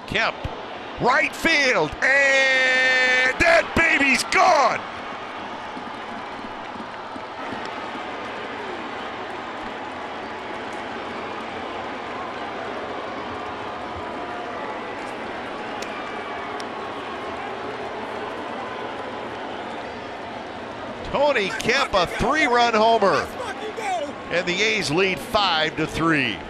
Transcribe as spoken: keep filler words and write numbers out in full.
Kemp, right field, and that baby's gone. Tony Kemp, a three-run homer, and the A's lead five to three.